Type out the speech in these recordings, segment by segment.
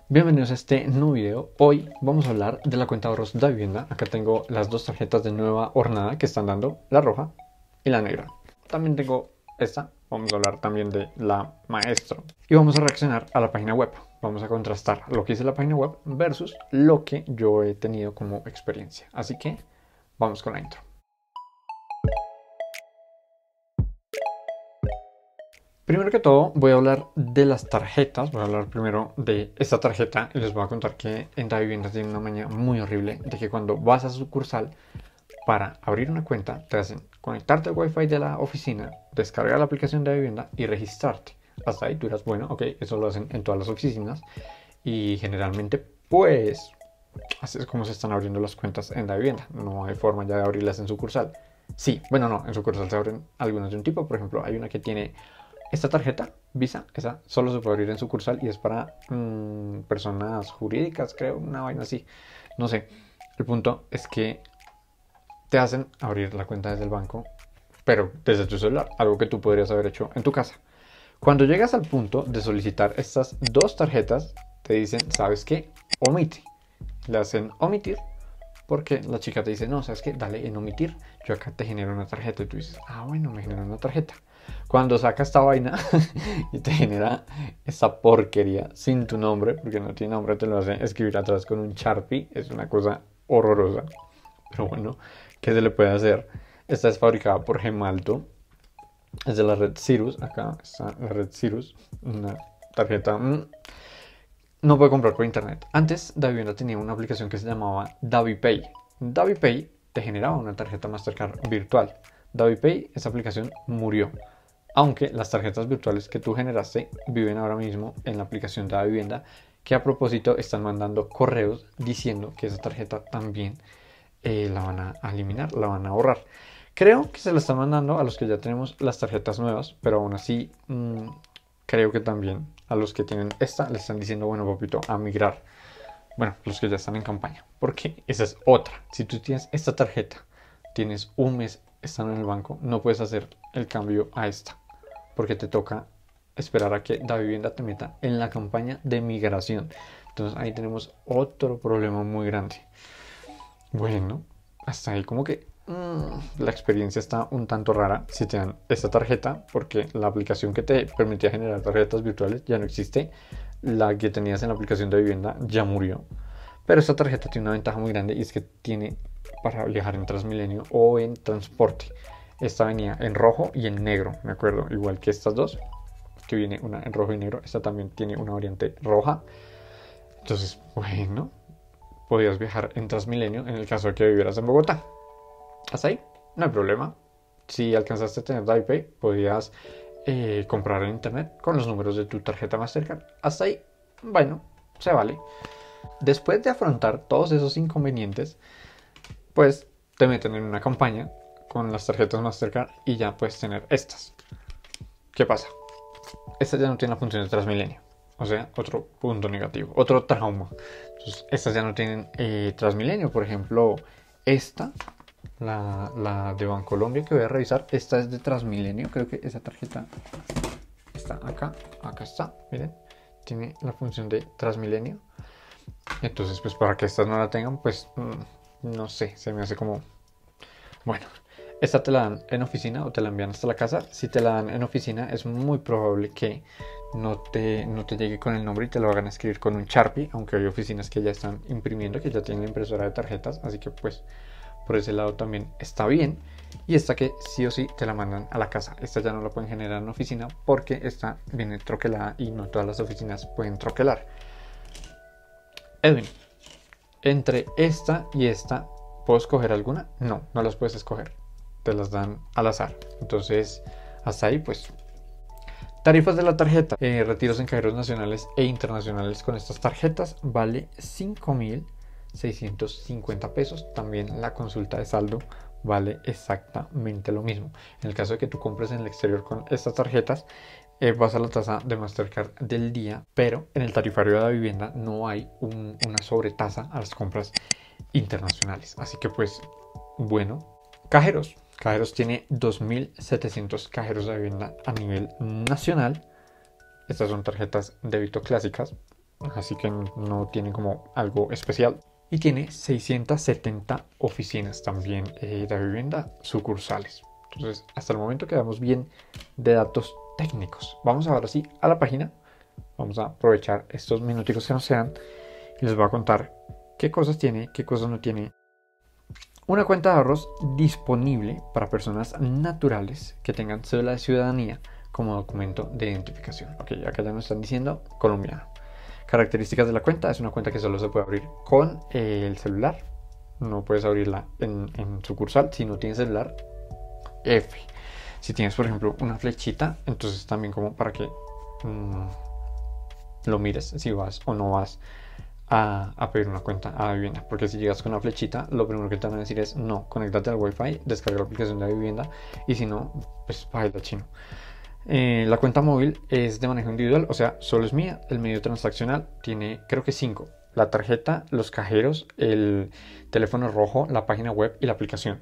Bienvenidos a este nuevo video. Hoy vamos a hablar de la cuenta de ahorros de vivienda. Acá tengo las dos tarjetas de nueva hornada que están dando, la roja y la negra. También tengo esta. Vamos a hablar también de la maestro. Y vamos a reaccionar a la página web. Vamos a contrastar lo que dice la página web versus lo que yo he tenido como experiencia. Así que vamos con la intro. Primero que todo voy a hablar de las tarjetas, voy a hablar primero de esta tarjeta y les voy a contar que en Davivienda tiene una maña muy horrible de que cuando vas a sucursal para abrir una cuenta te hacen conectarte al wifi de la oficina, descargar la aplicación de Davivienda y registrarte. Hasta ahí tú dirás, bueno, ok, eso lo hacen en todas las oficinas y generalmente pues así es como se están abriendo las cuentas en Davivienda, no hay forma ya de abrirlas en sucursal. Sí, bueno no, en sucursal se abren algunas de un tipo, por ejemplo hay una que tiene esta tarjeta Visa, esa solo se puede abrir en sucursal y es para personas jurídicas, creo, una vaina así. No sé. El punto es que te hacen abrir la cuenta desde el banco, pero desde tu celular, algo que tú podrías haber hecho en tu casa. Cuando llegas al punto de solicitar estas dos tarjetas, te dicen, ¿sabes qué? Omite. Le hacen omitir porque la chica te dice, no, ¿sabes qué? Dale en omitir. Yo acá te genero una tarjeta. Y tú dices, ah, bueno, me genera una tarjeta. Cuando saca esta vaina y te genera esta porquería sin tu nombre, porque no tiene nombre, te lo hace escribir atrás con un Sharpie. Es una cosa horrorosa. Pero bueno, ¿qué se le puede hacer? Esta es fabricada por Gemalto. Es de la red Cirrus. Acá está la red Cirrus. Una tarjeta... no puede comprar por internet. Antes Davivienda tenía una aplicación que se llamaba DaviPay. DaviPay te generaba una tarjeta Mastercard virtual. DaviPay, esa aplicación murió. Aunque las tarjetas virtuales que tú generaste viven ahora mismo en la aplicación de Davivienda, que a propósito están mandando correos diciendo que esa tarjeta también la van a eliminar, la van a borrar. Creo que se la están mandando a los que ya tenemos las tarjetas nuevas, pero aún así creo que también a los que tienen esta le están diciendo, bueno, papito, a migrar. Bueno, los que ya están en campaña. Porque esa es otra. Si tú tienes esta tarjeta, tienes un mes estando en el banco, no puedes hacer el cambio a esta. Porque te toca esperar a que Davivienda te meta en la campaña de migración. Entonces ahí tenemos otro problema muy grande. Bueno, hasta ahí como que la experiencia está un tanto rara si te dan esta tarjeta, porque la aplicación que te permitía generar tarjetas virtuales ya no existe. La que tenías en la aplicación de vivienda ya murió. Pero esta tarjeta tiene una ventaja muy grande y es que tiene para viajar en Transmilenio o en transporte. Esta venía en rojo y en negro, me acuerdo, igual que estas dos, que viene una en rojo y negro. Esta también tiene una variante roja. Entonces, bueno, podías viajar en Transmilenio en el caso de que vivieras en Bogotá. Hasta ahí, no hay problema. Si alcanzaste a tener DaviPay, podías comprar en internet con los números de tu tarjeta Mastercard. Hasta ahí, bueno, se vale. Después de afrontar todos esos inconvenientes, pues te meten en una campaña con las tarjetas Mastercard y ya puedes tener estas. ¿Qué pasa? Estas ya no tienen la función de Transmilenio. O sea, otro punto negativo, otro trauma. Entonces, estas ya no tienen Transmilenio. Por ejemplo, esta, la de Bancolombia que voy a revisar, esta es de Transmilenio. Creo que esa tarjeta está acá. Acá está, miren. Tiene la función de Transmilenio. Entonces, pues para que estas no la tengan, pues no sé, se me hace como... Bueno, esta te la dan en oficina o te la envían hasta la casa. Si te la dan en oficina, es muy probable que no te llegue con el nombre y te lo hagan escribir con un Sharpie, aunque hay oficinas que ya están imprimiendo, que ya tienen impresora de tarjetas, así que pues por ese lado también está bien. Y esta que sí o sí te la mandan a la casa. Esta ya no la pueden generar en oficina porque esta viene troquelada y no todas las oficinas pueden troquelar. Edwin, entre esta y esta, ¿puedo escoger alguna? No, no las puedes escoger. Te las dan al azar. Entonces, hasta ahí pues. Tarifas de la tarjeta. Retiros en cajeros nacionales e internacionales con estas tarjetas vale 5.650 pesos. También la consulta de saldo vale exactamente lo mismo. En el caso de que tú compres en el exterior con estas tarjetas, vas a la tasa de Mastercard del día, pero en el tarifario de la vivienda no hay una sobretasa a las compras internacionales. Así que pues, bueno, cajeros. Cajeros tiene 2.700 cajeros de vivienda a nivel nacional. Estas son tarjetas débito clásicas. así que no tiene como algo especial. Y tiene 670 oficinas también de vivienda sucursales. Entonces, hasta el momento quedamos bien de datos técnicos. Vamos ahora sí a la página. Vamos a aprovechar estos minuticos que nos quedan y les voy a contar qué cosas tiene, qué cosas no tiene. Una cuenta de ahorros disponible para personas naturales que tengan cédula de ciudadanía como documento de identificación. Ok, acá ya nos están diciendo colombiano. Características de la cuenta: es una cuenta que solo se puede abrir con el celular. No puedes abrirla en sucursal si no tienes celular. F. Si tienes, por ejemplo, una flechita, entonces también como para que lo mires si vas o no vas a pedir una cuenta a la vivienda, porque si llegas con una flechita, lo primero que te van a decir es no, conéctate al wifi, descarga la aplicación de la vivienda, y si no, pues baila chino. La cuenta móvil es de manejo individual, o sea, solo es mía. El medio transaccional tiene, creo que 5: la tarjeta, los cajeros, el teléfono rojo, la página web y la aplicación.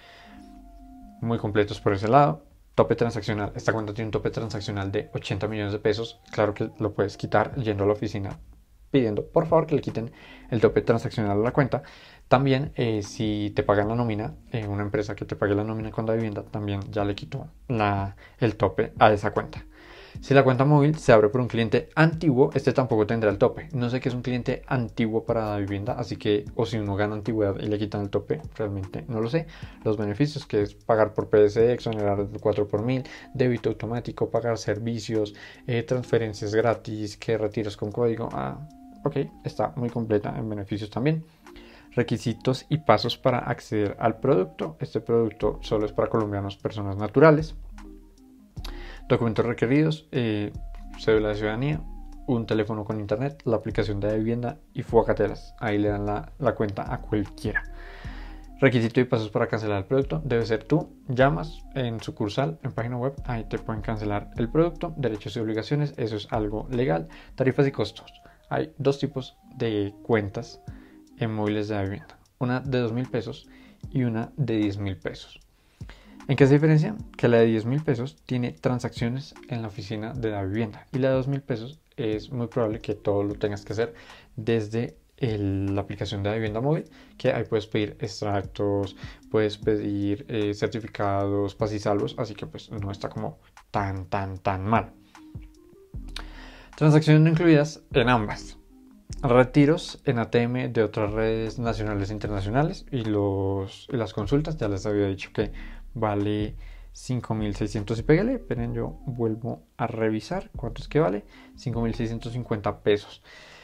Muy completos por ese lado. Tope transaccional: esta cuenta tiene un tope transaccional de 80 millones de pesos. Claro que lo puedes quitar yendo a la oficina pidiendo por favor que le quiten el tope transaccional a la cuenta. También si te pagan la nómina, una empresa que te pague la nómina con la vivienda, también ya le quitó el tope a esa cuenta. Si la cuenta móvil se abre por un cliente antiguo, este tampoco tendrá el tope. No sé qué es un cliente antiguo para la vivienda, así que, o si uno gana antigüedad y le quitan el tope, realmente no lo sé. Los beneficios, que es pagar por PSE, exonerar el 4 por 1000, débito automático, pagar servicios, transferencias gratis, que retiros con código. Ok, está muy completa en beneficios también. Requisitos y pasos para acceder al producto: este producto solo es para colombianos, personas naturales. Documentos requeridos: cédula de ciudadanía, un teléfono con internet, la aplicación de vivienda y Fuacatelas. Ahí le dan la cuenta a cualquiera. Requisito y pasos para cancelar el producto: debe ser tú, llamas en sucursal, en página web, ahí te pueden cancelar el producto. Derechos y obligaciones: eso es algo legal. Tarifas y costos: hay dos tipos de cuentas en móviles de la vivienda: una de 2.000 pesos y una de 10.000 pesos. ¿En qué se diferencia? Que la de 10.000 pesos tiene transacciones en la oficina de la vivienda, y la de 2.000 pesos es muy probable que todo lo tengas que hacer desde la aplicación de la vivienda móvil, que ahí puedes pedir extractos, puedes pedir certificados, pasisalvos, así que pues no está como tan mal. Transacciones no incluidas en ambas: retiros en ATM de otras redes nacionales e internacionales, y las consultas, ya les había dicho que vale 5.600 y pégale. Esperen, yo vuelvo a revisar cuánto es que vale: 5.650 pesos.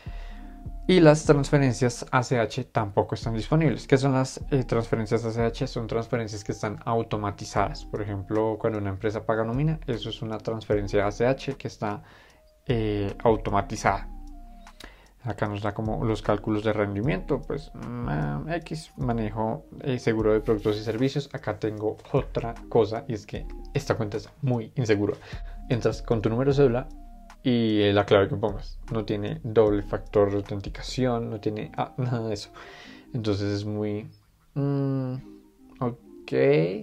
Y las transferencias ACH tampoco están disponibles. ¿Qué son las transferencias ACH? Son transferencias que están automatizadas. Por ejemplo, cuando una empresa paga nómina, eso es una transferencia ACH que está automatizada. Acá nos da como los cálculos de rendimiento, pues X, manejo seguro de productos y servicios. Acá tengo otra cosa, y es que esta cuenta es muy insegura. Entras con tu número de cédula y la clave que pongas. No tiene doble factor de autenticación, no tiene nada de eso. Entonces es muy... ok.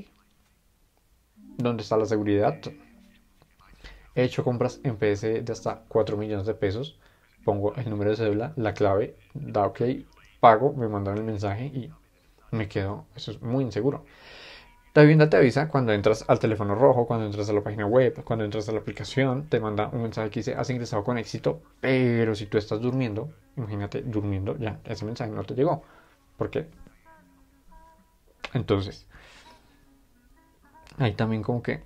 ¿Dónde está la seguridad? He hecho compras en PS de hasta 4 millones de pesos. Pongo el número de cédula, la clave, da ok, pago, me mandan el mensaje y me quedo. Eso es muy inseguro. La vivienda te avisa cuando entras al teléfono rojo, cuando entras a la página web, cuando entras a la aplicación, te manda un mensaje que dice has ingresado con éxito. Pero si tú estás durmiendo, imagínate durmiendo, ya ese mensaje no te llegó. ¿Por qué? Entonces, ahí también como que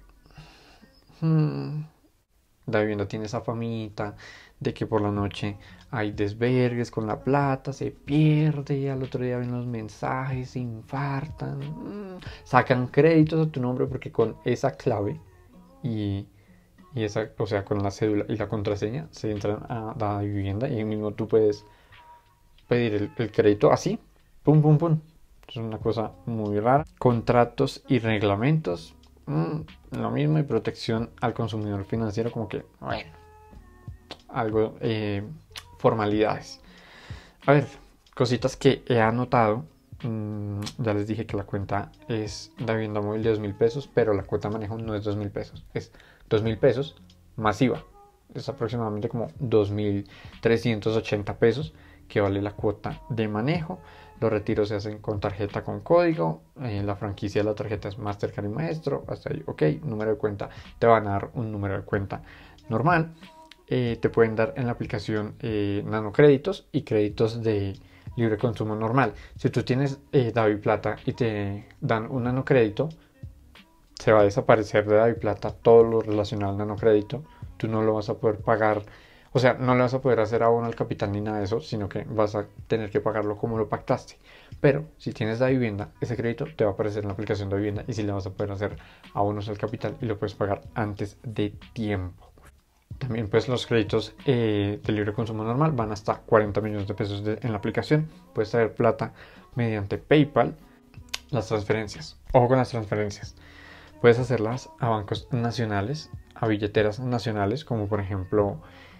la vivienda tiene esa famita de que por la noche hay desvergues con la plata, se pierde, al otro día ven los mensajes, se infartan, sacan créditos a tu nombre porque con esa clave y esa, o sea, con la cédula y la contraseña se entran a la vivienda, y ahí mismo tú puedes pedir el crédito así, pum, pum, pum. Es una cosa muy rara. Contratos y reglamentos, lo mismo, y protección al consumidor financiero, como que, bueno, algo, formalidades. A ver, cositas que he anotado. Ya les dije que la cuenta es de vivienda móvil de 2.000 pesos, pero la cuota de manejo no es 2.000 pesos, es 2.000 pesos masiva. es aproximadamente como 2.380 pesos que vale la cuota de manejo. Los retiros se hacen con tarjeta con código. La franquicia de la tarjeta es Mastercard y Maestro. Hasta ahí, ok. Número de cuenta, te van a dar un número de cuenta normal. Te pueden dar en la aplicación nanocréditos y créditos de libre consumo normal. Si tú tienes DaviPlata y te dan un nanocrédito, se va a desaparecer de DaviPlata todo lo relacionado al nanocrédito. Tú no lo vas a poder pagar, o sea, no le vas a poder hacer abono al capital ni nada de eso, sino que vas a tener que pagarlo como lo pactaste. Pero si tienes Davivienda, ese crédito te va a aparecer en la aplicación de Davivienda y si le vas a poder hacer abonos al capital y lo puedes pagar antes de tiempo. También pues los créditos de libre consumo normal van hasta 40 millones de pesos en la aplicación. Puedes traer plata mediante PayPal. Las transferencias. Ojo con las transferencias. Puedes hacerlas a bancos nacionales, a billeteras nacionales, como por ejemplo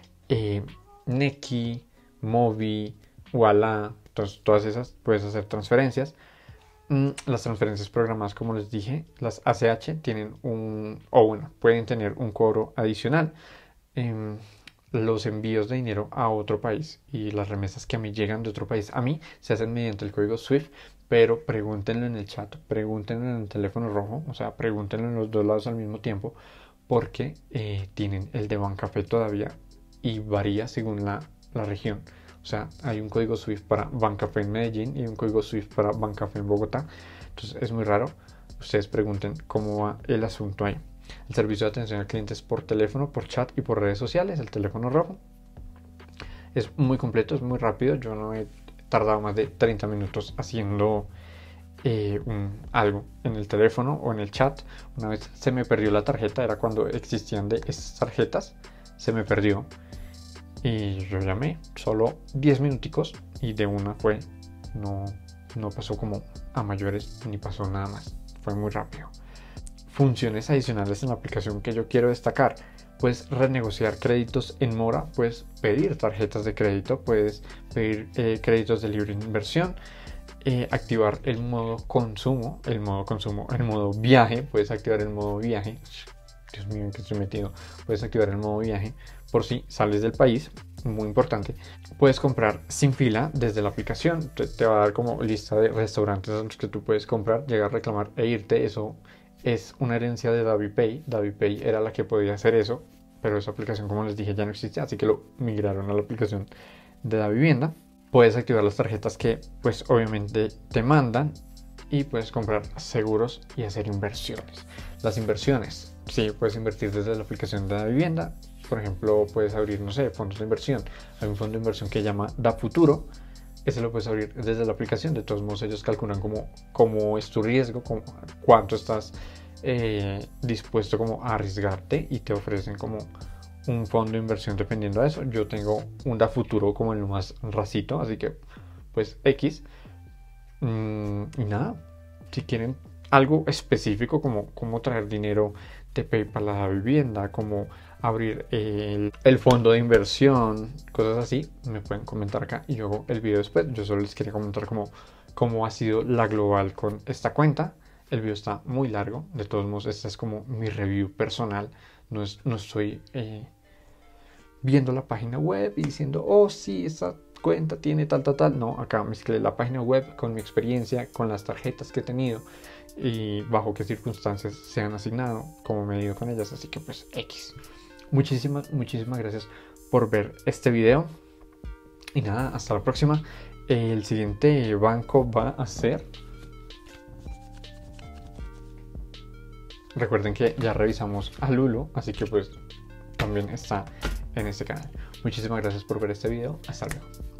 Nequi, Movi, Ualá. Entonces todas esas puedes hacer transferencias. Las transferencias programadas, como les dije, las ACH tienen pueden tener un cobro adicional. Los envíos de dinero a otro país y las remesas que a mí llegan de otro país a mí se hacen mediante el código SWIFT, pero pregúntenlo en el chat, pregúntenlo en el teléfono rojo, o sea, pregúntenlo en los dos lados al mismo tiempo, porque tienen el de Bancafé todavía y varía según la región. O sea, hay un código SWIFT para Bancafé en Medellín y un código SWIFT para Bancafé en Bogotá. Entonces es muy raro. Ustedes pregunten cómo va el asunto ahí. El servicio de atención al cliente es por teléfono, por chat y por redes sociales, el teléfono rojo. Es muy completo, es muy rápido. Yo no he tardado más de 30 minutos haciendo algo en el teléfono o en el chat. Una vez se me perdió la tarjeta, era cuando existían de esas tarjetas, se me perdió. Y yo llamé, solo 10 minuticos y de una fue, no pasó como a mayores ni pasó nada más. Fue muy rápido. Funciones adicionales en la aplicación que yo quiero destacar. Puedes renegociar créditos en mora, puedes pedir tarjetas de crédito, puedes pedir créditos de libre inversión, activar el modo consumo, el modo viaje, puedes activar el modo viaje. Dios mío, en qué estoy metido. Puedes activar el modo viaje por si sales del país, muy importante. Puedes comprar sin fila desde la aplicación, te va a dar como lista de restaurantes en los que tú puedes comprar, llegar a reclamar e irte. Eso es una herencia de DaviPay. DaviPay era la que podía hacer eso, pero esa aplicación, como les dije, ya no existe, así que lo migraron a la aplicación de Davivienda. Puedes activar las tarjetas que pues obviamente te mandan y puedes comprar seguros y hacer inversiones. Las inversiones, sí, puedes invertir desde la aplicación de Davivienda. Por ejemplo, puedes abrir, no sé, fondos de inversión. Hay un fondo de inversión que se llama DaFuturo. Ese lo puedes abrir desde la aplicación. De todos modos, ellos calculan cómo es tu riesgo, cuánto estás dispuesto como a arriesgarte y te ofrecen como un fondo de inversión dependiendo de eso. Yo tengo un DaFuturo como el más racito, así que pues X. Y nada, si quieren algo específico como cómo traer dinero de PayPal a la vivienda, cómo abrir el fondo de inversión, cosas así, me pueden comentar acá y yo hago el video después. Yo solo les quería comentar cómo ha sido la global con esta cuenta. El video está muy largo, de todos modos esta es como mi review personal, no estoy viendo la página web y diciendo, oh sí, esta cuenta tiene tal. No, acá mezclé la página web con mi experiencia, con las tarjetas que he tenido y bajo qué circunstancias se han asignado, cómo me he ido con ellas, así que pues X. Muchísimas gracias por ver este video y nada, hasta la próxima. El siguiente banco va a ser, recuerden que ya revisamos a Lulu, así que pues también está en este canal. Muchísimas gracias por ver este video, hasta luego.